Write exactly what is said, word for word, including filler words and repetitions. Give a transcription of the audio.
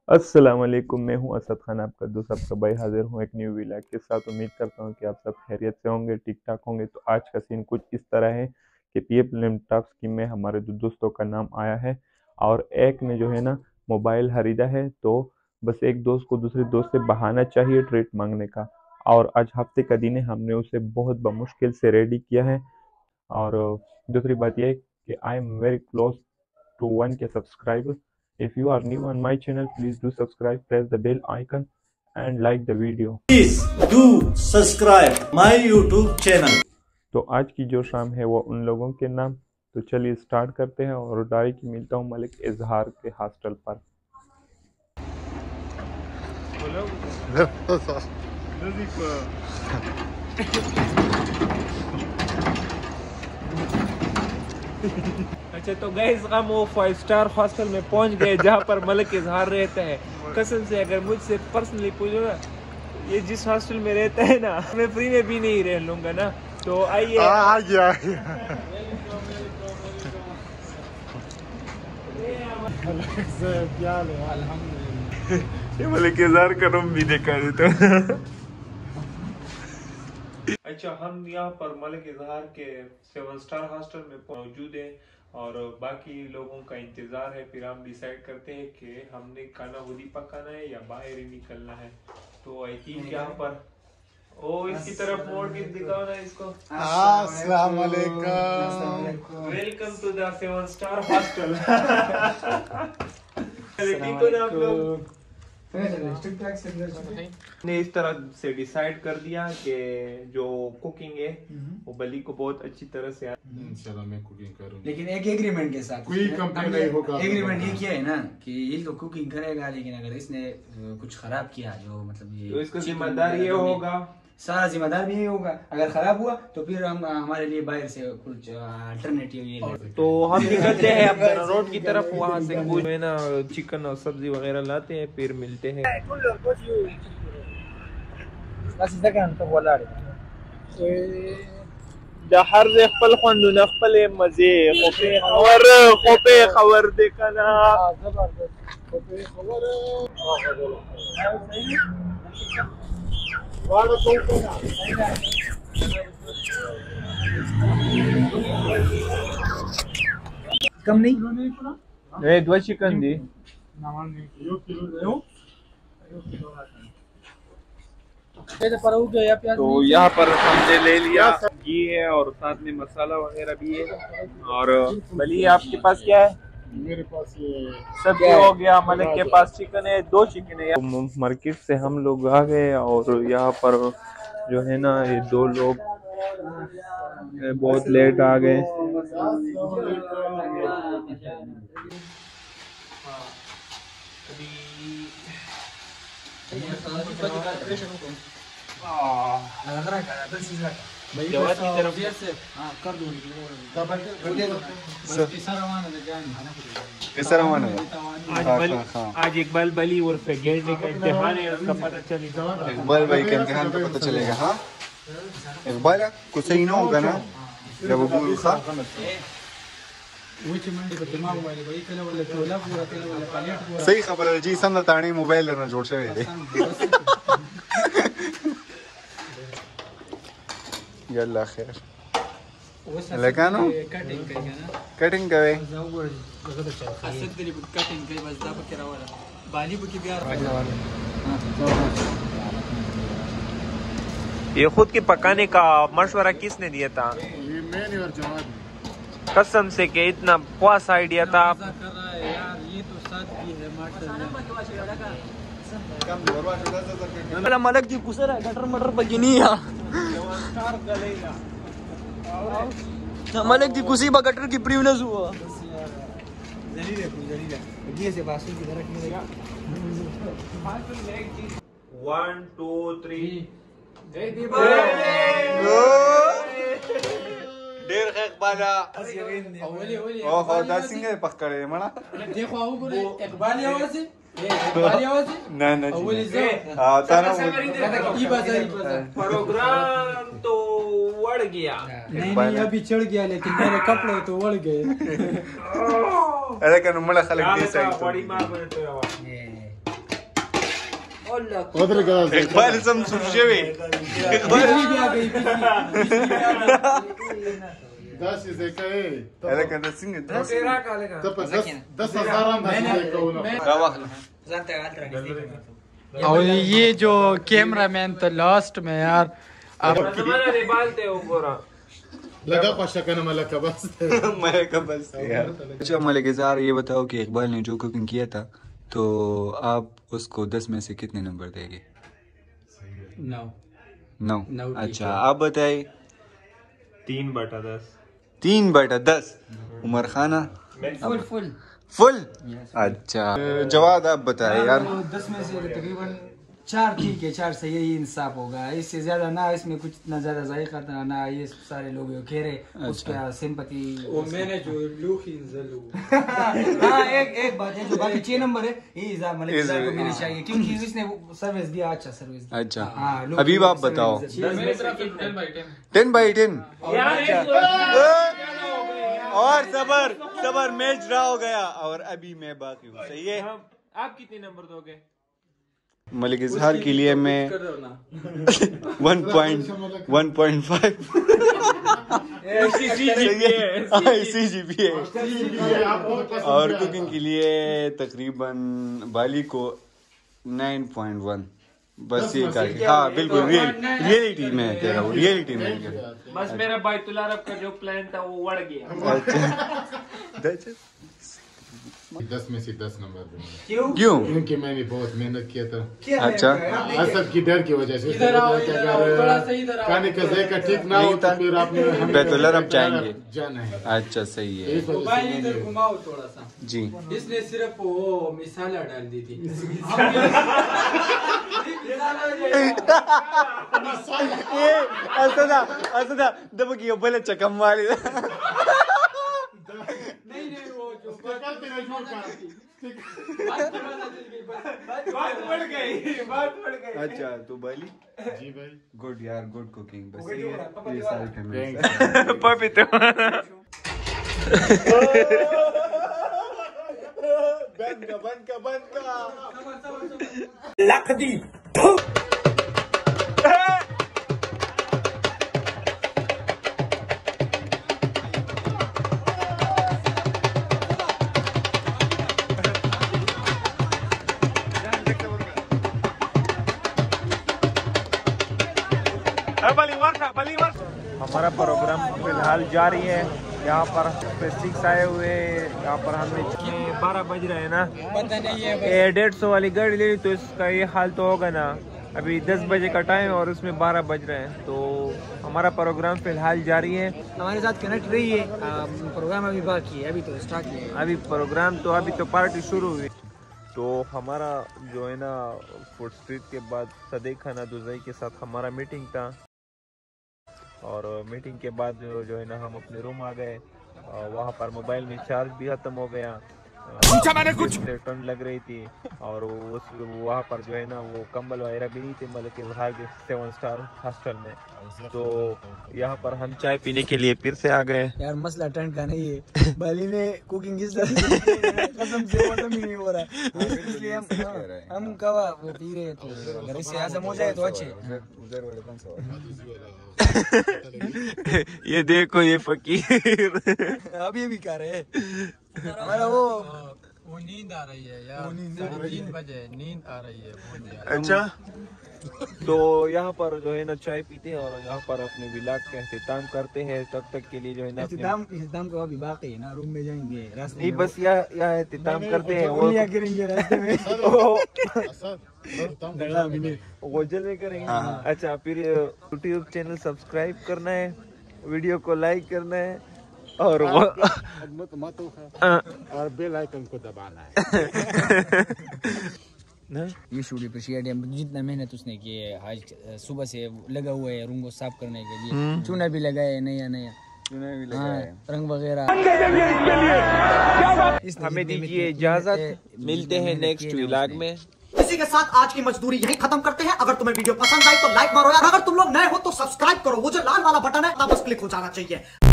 अस्सलाम वालेकुम, मैं हूं असद खान, आपका दोस्त, आपका भाई हाजिर हूं एक न्यू व्लॉग के साथ। उम्मीद करता हूं कि आप सब खैरियत से होंगे, ठीक ठाक होंगे। तो आज का सीन कुछ इस तरह है कि पीएफ लैपटॉप स्कीम में हमारे दो दोस्तों का नाम आया है और एक ने जो है ना मोबाइल खरीदा है। तो बस एक दोस्त को दूसरे दोस्त से बहाना चाहिए ट्रीट मांगने का। और आज हफ्ते का दिन है, हमने उसे बहुत बमुश्किल से रेडी किया है। और दूसरी बात यह है कि I am very close to one k subscriber. If you are new on my channel, please do subscribe, press the bell icon and like the video. Please do subscribe my YouTube channel. तो आज की जो शाम है वो उन लोगों के नाम। तो चलिए स्टार्ट करते हैं और डायरेक्ट मिलता हूँ मलिक इजहार के हॉस्टल पर। अच्छा तो गाइस हम वो फाइव स्टार हॉस्टल में पहुंच गए जहाँ पर मलिक इजहार रहता है। कसम से अगर मुझसे पर्सनली पूछो ना, ये जिस हॉस्टल में रहता है ना, मैं फ्री में भी नहीं रह लूंगा ना। तो आइए आ गया ये मलिक इजहार का रूम भी दिखा देता। अच्छा, हम यहाँ पर मलिक इजहार के सेवन स्टार हॉस्टल में मौजूद हैं और बाकी लोगों का इंतजार है। फिर हम डिसाइड करते हैं कि हमने खाना खुद ही पकाना है या बाहर ही निकलना है। तो आई थिंक यहाँ पर ओ इसकी तरफ मोड़ के दिखाओ ना इसको। अस्सलाम वालेकुम, welcome to the seven star hostel. ठीक हो ना आप लोग? ने इस तरह से डिसाइड कर दिया कि जो कुकिंग है वो बली को बहुत अच्छी तरह से इंशाल्लाह मैं कुकिंग करूंगा, लेकिन एक एग्रीमेंट के साथ। कोई कंप्लेंट नहीं होगा। एग्रीमेंट ये किया है ना कि ये तो कुकिंग करेगा, लेकिन अगर इसने कुछ खराब किया जो मतलब ये तो इसका जिम्मेदार ये होगा, सारा जिम्मेदार भी ये होगा। अगर खराब हुआ तो फिर हम हमारे लिए बाहर से कुछ अल्टरनेटिव ये ले। तो हम निकलते हैं अपने रोड की तरफ, वहाँ से कुछ है ना चिकन और सब्जी वगैरह लाते हैं, फिर मिलते हैं। د هر ځای خپل خوندونه خپل مزه خوپه خبر خوپه خبر دې کنه زبردست خوپه خبر واړه کوو कम नहीं ए दो चिकन दी। तो यहाँ पर हमने ले लिया घी है और साथ में मसाला वगैरह भी है। और बली आपके पास क्या है? मेरे पास ये सब्जी हो गया, मलिक के पास चिकन है, दो चिकन है। तो मार्केट से हम लोग आ गए और यहाँ पर जो है ना ये दो लोग बहुत लेट आ गए। आज इकबाल बली और गेंडे का इम्तिहान है, उसका पता चलेगा। इकबाल भाई के इम्तिहान का पता चलेगा। हाँ इकबाल कुछ सही ना होगा ना जब वो बोल खा सही खबर है जी। सन ताणी मोबाइल ना जोड़ से दे यल्ला खैर लगानो कटिंग करे ये खुद के पकाने का मशवरा किसने दिया था? ये मैंने और जवाब ने। कसम से कि इतना पास आइडिया था। मलक जी कुसर है गटर मटर बगी नहीं है। मलक जी कुसी बा गटर की प्रीवनेस हुआ। वन टू थ्री डेढ़ इकबाला ओहो दासिंग है पकड़े मना देखो आओ बोले इकबाल आवाज है इकबाल आवाज है ना ना अव्वल से हां ताना ई बाजार ई बाजार प्रोग्राम तो बढ़ गया। नहीं नहीं अभी चढ़ गया, लेकिन मेरे कपड़े तो उड़ गए। अरे कनु मला खलक दे साइड बड़ी मार बने तो इकबाल सम सुशेवे داس زي كاي هذا كان سنة داس داس هزار और ये जो कैमरा मैन तो लास्ट में यार आप लगा पशा ना मलका बस मलका बस यार। अच्छा मलिक इज़हार, ये बताओ कि इकबाल ने जो कुकिंग किया था तो आप उसको दस में से कितने नंबर देंगे? नौ नौ। अच्छा आप बताइए। तीन बटा दस। तीन बटा दस। उमर खाना? Full full full. अच्छा जवाब आप बताए यार। दस में से तकरीबन चार ठीक है, चार से यही इंसाफ होगा। इससे ज्यादा ना इसमें कुछ ना ज्यादा जायका था ना ये सारे लोग कह रहे उसका सिंपैथी। वो मैंने जो लूखी जलू हाँ एक एक बात है, जो बाकी छह नंबर है ये इज़हार मलिक इज़हार को मिलनी चाहिए क्योंकि इसने सर्विस दिया, अच्छा सर्विस दिया। अच्छा हाँ अभी आप बताओ। Ten by ten. और सबर सबर मैच ड्रा हो गया और अभी मैं बाकी हूँ। सही है। आप कितने नंबर दोगे? मलिक इज़हार के लिए मैं one point one point five इसी जी पी है और कुकिंग के लिए तकरीबन बाली को नाइन पॉइंट वन। बस ये काफी। हाँ बिल्कुल रियल रियलिटी में कह रहा हूँ, रियलिटी में कह रहा हूँ। बस मेरा बैतुल अरब का जो प्लान था वो उड़ गया। अच्छा दस में से दस नंबर दूंगा। क्यों? क्यों? क्योंकि मैंने बहुत मेहनत किया था। अच्छा असद की डर की वजह से अगर खाने का जायका ठीक ना हो तो फिर आपने बैतुल अरब जाएंगे जाना है। अच्छा सही है इधर घुमाओ थोड़ा सा जी। इसने सिर्फ वो मिसाला डाल दी थी। ये असदा असदा दब की बोले चकम वाली। नहीं नहीं वो जो बात बढ़ गई, बात बढ़ गई। अच्छा तो बाली जी भाई गुड यार, गुड कुकिंग। बस ये ये सारे पपीते बंद का बंद का बंद का लख दी हमारा प्रोग्राम फिलहाल जारी है। यहाँ पर फेस्टिक्स आए हुए, यहाँ पर हमने बारह बज रहे हैं ना, पता नहीं है ये डेढ़ सौ वाली गाड़ी ले ली तो इसका ये हाल तो होगा ना। अभी दस बजे का टाइम और उसमें बारह बज रहे हैं, तो हमारा प्रोग्राम फिलहाल जारी है। हमारे साथ कनेक्ट रही है। प्रोग्राम अभी बाकी है, अभी तो स्टार्ट नहीं है। अभी प्रोग्राम तो अभी तो पार्टी शुरू हुई। तो हमारा जो है ना फूड स्ट्रीट के बाद सदैक खाना दुजई के साथ हमारा मीटिंग था और मीटिंग के बाद जो, जो है ना हम अपने रूम आ गए। वहाँ पर मोबाइल में चार्ज भी खत्म हो गया, मैंने कुछ ठंड लग रही थी और उस वहाँ पर जो है ना वो कंबल वगैरह भी नहीं थे मलिक इज़हार के सेवन स्टार हॉस्टल में। तो यहाँ पर हम चाय पीने के लिए फिर से आ गए। यार मसला ठंड का नहीं है, बाली में कुकिंग इस कसम से खत्म ही नहीं हो रहा है, इसलिए हम हम कवा वो पी रहे हैं। तो अगर इससे आजम हो जाए तो अच्छे। ये देखो ये फकीर अभी भी कर रहे हैं। हमारा वो वो नींद आ रही है यार, तीन बजे नींद आ रही है। अच्छा तो यहाँ पर जो है ना चाय पीते हैं और यहाँ पर अपने व्लॉग का एहतमाम करते हैं। तब तक के लिए जो है ना एहतमाम एहतमाम तो अभी बाकी है ना, रूम में जाएंगे रास्ते नहीं, बस यहाँ यहाँ एहतमाम करते हैं। वो क्या करेंगे रास्ते में? गोजल में करेंगे। अच्छा फिर यूट्यूब चैनल सब्सक्राइब करना है, वीडियो को लाइक करना है और वो और बेल आइकन को दबाना है। ये शूट अप्रिशिएट है, जितना मेहनत उसने की है आज सुबह से लगा हुआ है रूम को साफ करने के लिए। चूना भी लगाया है नया नया, चूना भी लगाया है, रंग वगैरह। हमें दीजिए इजाजत, मिलते हैं नेक्स्ट व्लॉग में। इसी के साथ आज की मजदूरी यही खत्म करते हैं। अगर तुम्हें वीडियो पसंद आई तो लाइक मारो यार, अगर तुम लोग नए हो तो सब्सक्राइब करो, वो जो लाल वाला बटन है बस क्लिक हो जाना चाहिए।